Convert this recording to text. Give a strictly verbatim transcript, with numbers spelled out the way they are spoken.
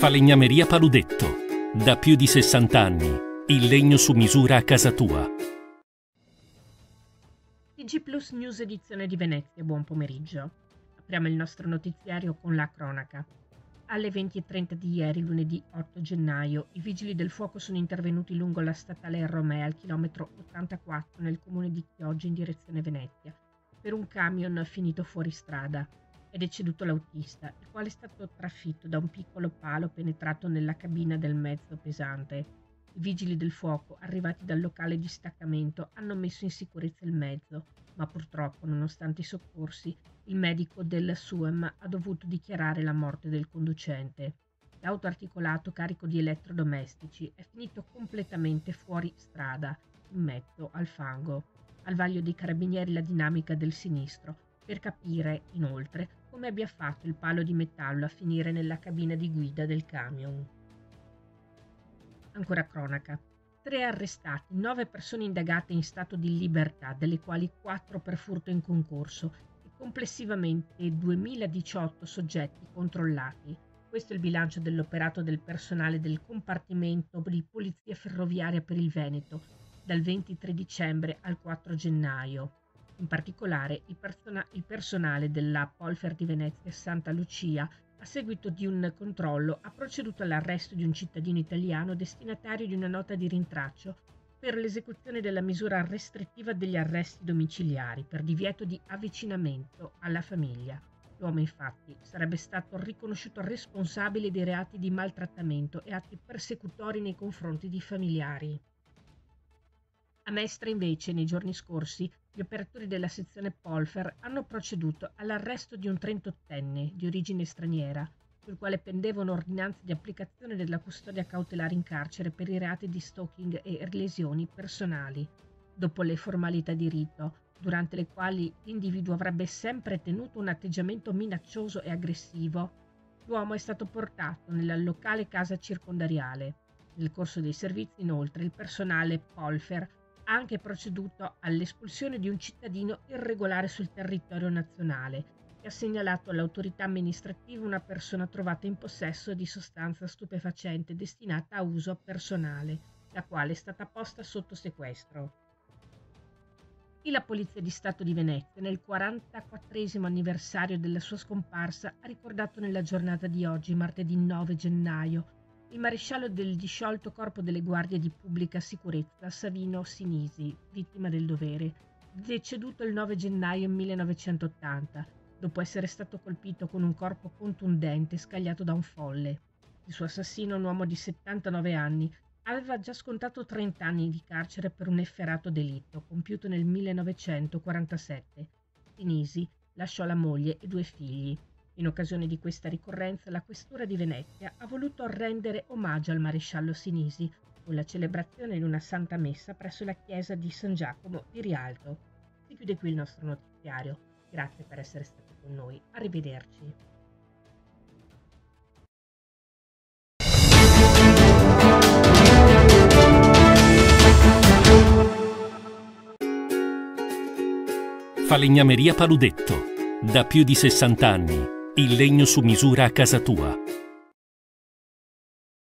Falegnameria Paludetto. Da più di sessanta anni. Il legno su misura a casa tua. T G Plus News edizione di Venezia, buon pomeriggio. Apriamo il nostro notiziario con la cronaca. Alle venti e trenta di ieri, lunedì otto gennaio, i vigili del fuoco sono intervenuti lungo la statale Romea al chilometro ottantaquattro nel comune di Chioggia in direzione Venezia per un camion finito fuori strada. È deceduto l'autista, il quale è stato trafitto da un piccolo palo penetrato nella cabina del mezzo pesante. I vigili del fuoco, arrivati dal locale di staccamento, hanno messo in sicurezza il mezzo, ma purtroppo, nonostante i soccorsi, il medico del SUEM ha dovuto dichiarare la morte del conducente. L'auto articolato carico di elettrodomestici è finito completamente fuori strada, in mezzo al fango. Al vaglio dei carabinieri la dinamica del sinistro, per capire, inoltre, come abbia fatto il palo di metallo a finire nella cabina di guida del camion. Ancora cronaca. Tre arrestati, nove persone indagate in stato di libertà, delle quali quattro per furto in concorso, e complessivamente duemiladiciotto soggetti controllati. Questo è il bilancio dell'operato del personale del compartimento di Polizia Ferroviaria per il Veneto, dal ventitré dicembre al quattro gennaio. In particolare, il, persona- il personale della Polfer di Venezia Santa Lucia, a seguito di un controllo, ha proceduto all'arresto di un cittadino italiano destinatario di una nota di rintraccio per l'esecuzione della misura restrittiva degli arresti domiciliari per divieto di avvicinamento alla famiglia. L'uomo, infatti, sarebbe stato riconosciuto responsabile dei reati di maltrattamento e atti persecutori nei confronti di familiari. A Mestre, invece, nei giorni scorsi, gli operatori della sezione Polfer hanno proceduto all'arresto di un trentottenne di origine straniera, sul quale pendeva un'ordinanza di applicazione della custodia cautelare in carcere per i reati di stalking e lesioni personali. Dopo le formalità di rito, durante le quali l'individuo avrebbe sempre tenuto un atteggiamento minaccioso e aggressivo, l'uomo è stato portato nella locale casa circondariale. Nel corso dei servizi, inoltre, il personale Polfer ha anche proceduto all'espulsione di un cittadino irregolare sul territorio nazionale e ha segnalato all'autorità amministrativa una persona trovata in possesso di sostanza stupefacente destinata a uso personale, la quale è stata posta sotto sequestro. E la Polizia di Stato di Venezia, nel quarantaquattresimo anniversario della sua scomparsa, ha ricordato nella giornata di oggi, martedì nove gennaio, il maresciallo del disciolto Corpo delle Guardie di Pubblica Sicurezza Savino Sinisi, vittima del dovere, deceduto il nove gennaio millenovecentottanta, dopo essere stato colpito con un corpo contundente scagliato da un folle. Il suo assassino, un uomo di settantanove anni, aveva già scontato trenta anni di carcere per un efferato delitto compiuto nel millenovecentoquarantasette. Sinisi lasciò la moglie e due figli. In occasione di questa ricorrenza, la Questura di Venezia ha voluto rendere omaggio al maresciallo Sinisi con la celebrazione di una santa messa presso la chiesa di San Giacomo di Rialto. Si chiude qui il nostro notiziario. Grazie per essere stati con noi. Arrivederci. Falegnameria Paludetto. Da più di sessanta anni. Il legno su misura a casa tua.